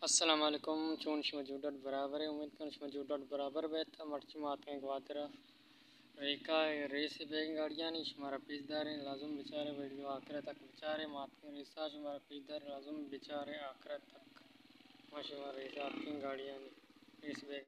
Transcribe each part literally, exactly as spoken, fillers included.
अस्सलाम वालेकुम चून मौजूद डॉट बराबर है उम्मीद कर मौजूद डॉट बराबर बेहतर मर्ची मात के ग्वादर रेका रेस बेग गाड़ियाँ नहीं हमारा पीसदार है लाजुम बेचारे वीडियो आखिर तक बेचारे मात के रेसा हमारा पीसदार लाजुम बेचारे आखिर तक माशा रेसा आपकी गाड़ियाँ नहीं रेस बेग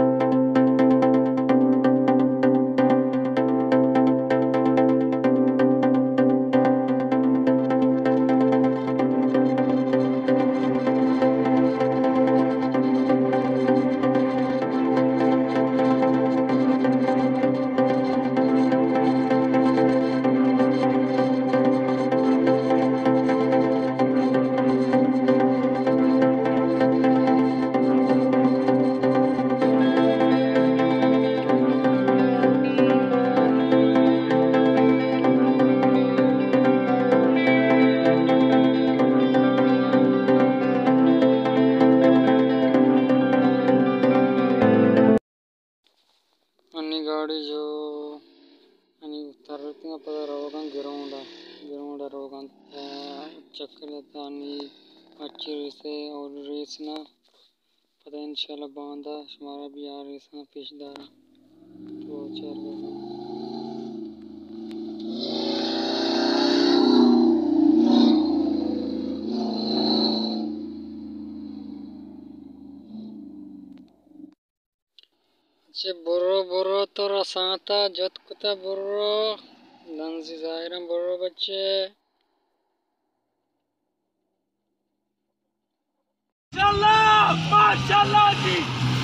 अन्नी गाड़ी जो अन्नी तरती पता रोगन गिरोंडा गिरोंडा रोगन चक्कर लेता अन्नी अच्छी रेसे और रेस ना पता इंशाल्लाह बांधा हमारा भी यार रेस ना पेशदार तो चार अच्छे बुर्रो बुर्रो तो रसाता जत कुता बुर्रो लंजी जाहिरम बुर्रो बच्चे माशाल्लाह माशाल्लाह जी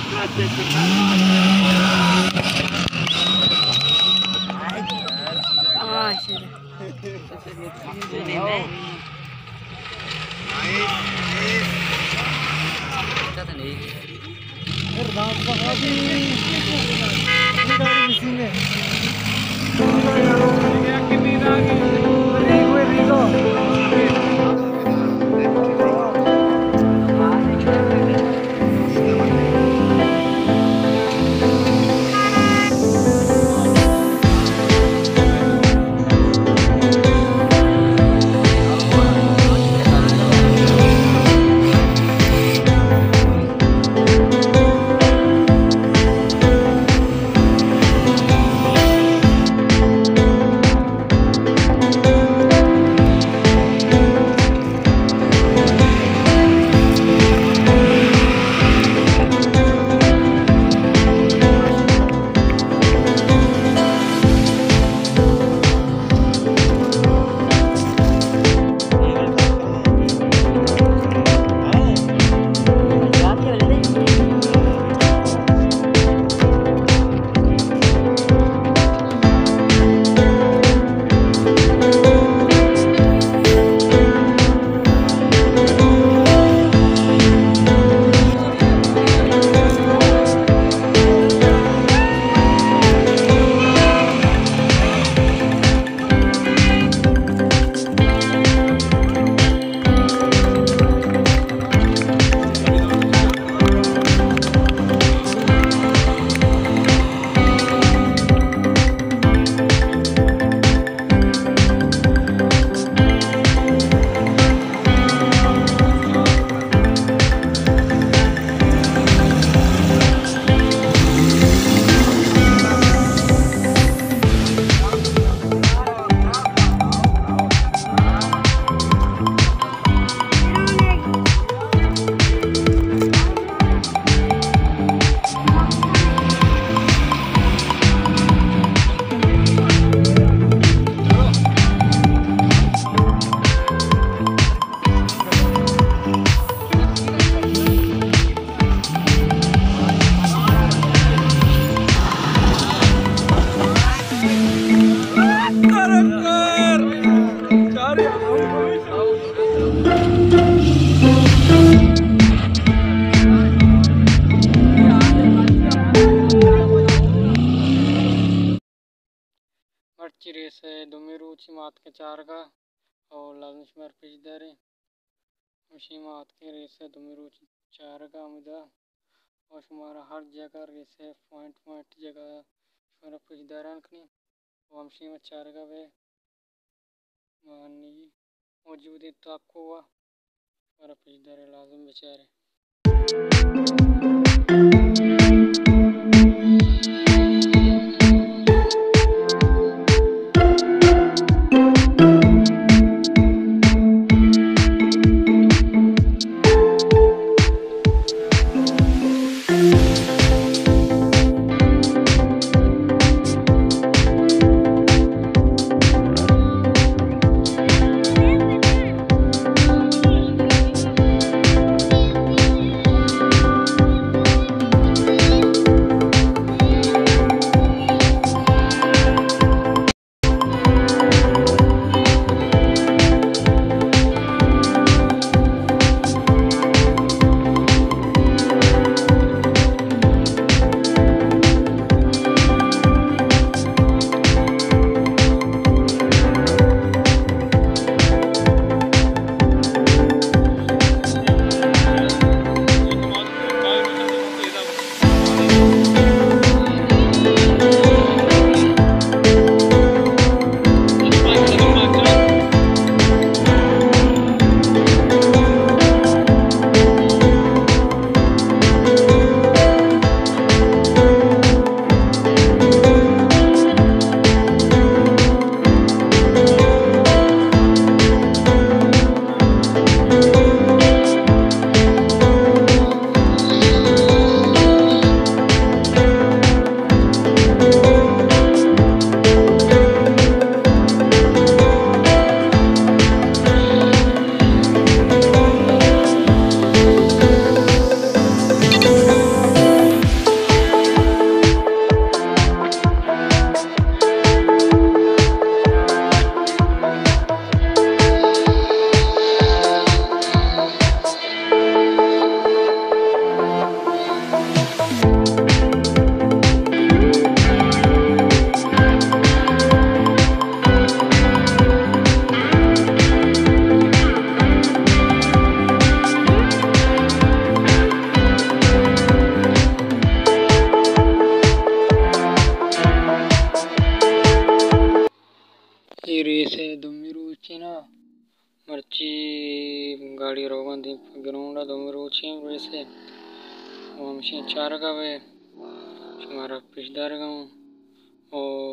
मर्ची रेस है दुमी रूची मात के चार का और लाजम शुमार पेशदारी उसी मात के रेस है दुमी रूची चार का मुदा और शुमारा हर जगह रेस है पॉइंट पॉइंट जगह शुमारा पेशदारान खनी वो हमशी में चार का वे मानी मौजूद है तो आपको हुआ हमारा पेशदार लाजम बेचारे ಈ ರೇಸೆ ದೊಮ್ಮಿರು ಉಚ್ಚಿನ ಮರ್ಚಿ ಗಾಡಿ ರೋಗಂದಿ ಗ್ರೌಂಡ ದೊಮ್ಮಿರು ಉಚ್ಚಿ ರೇಸೆ वमशी चार गावे हमारा पिछदार गाँव और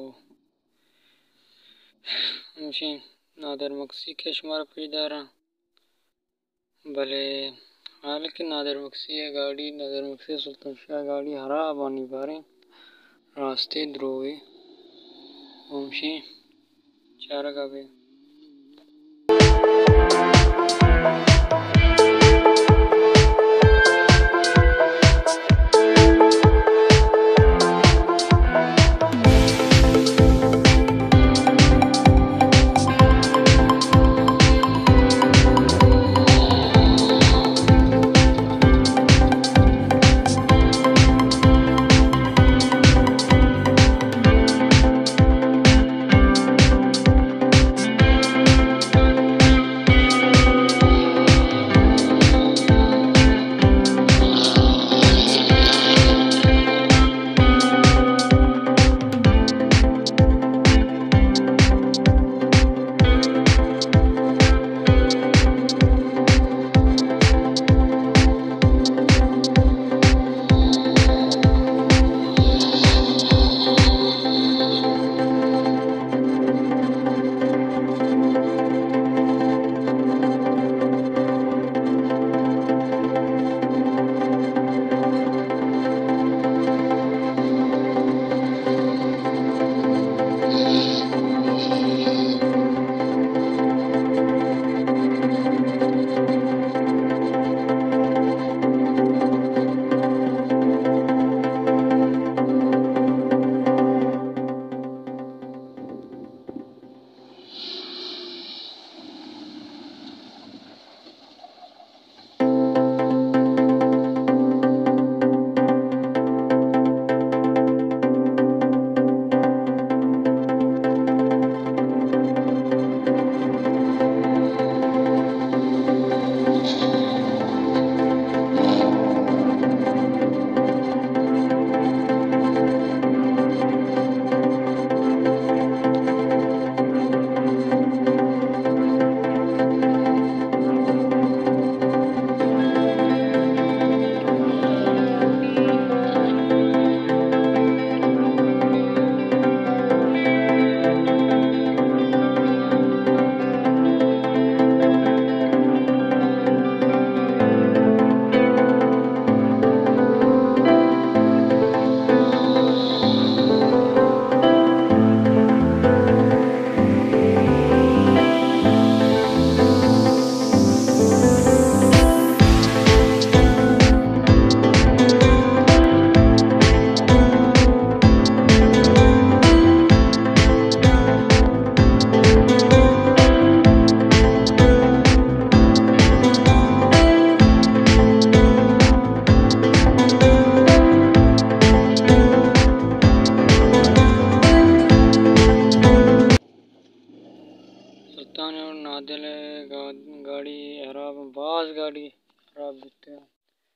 वमशी नादर मक्सी के शुमारा पिछदारा भले हाल की नादर मक्सी है गाड़ी नादर मक्सी सुल्तान शाह गाड़ी हरा बानी बारे रास्ते द्रोवे वमशी चार गावे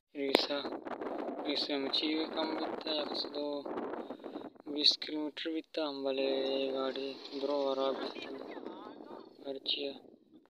रीसा रीसा मची कम बीता एक सौ दो बीस किलोमीटर बीता हम वाले गाड़ी द्रो और अर्चिया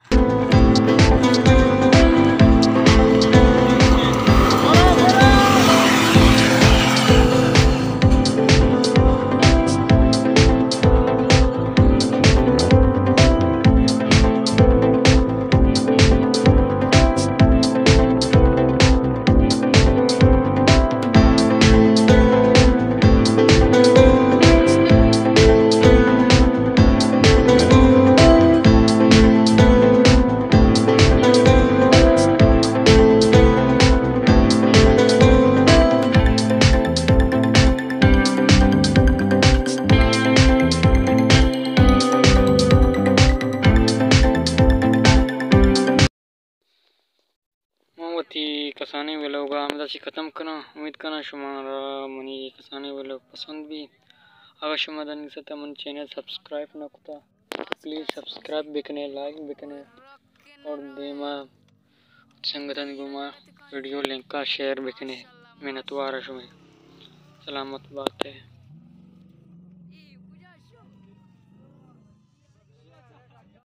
कसाने वाले होगा हम ख़त्म करना उम्मीद करना शुमारा मनी कसाने वाले पसंद भी अगर शुमारा नहीं सकता मन चैनल सब्सक्राइब ना कुता प्लीज़ सब्सक्राइब बिकने लाइक बिकने और देमा संगठन गुमा वीडियो लिंक का शेयर बिकने मेहनत वारा शुमे सलामत बात है।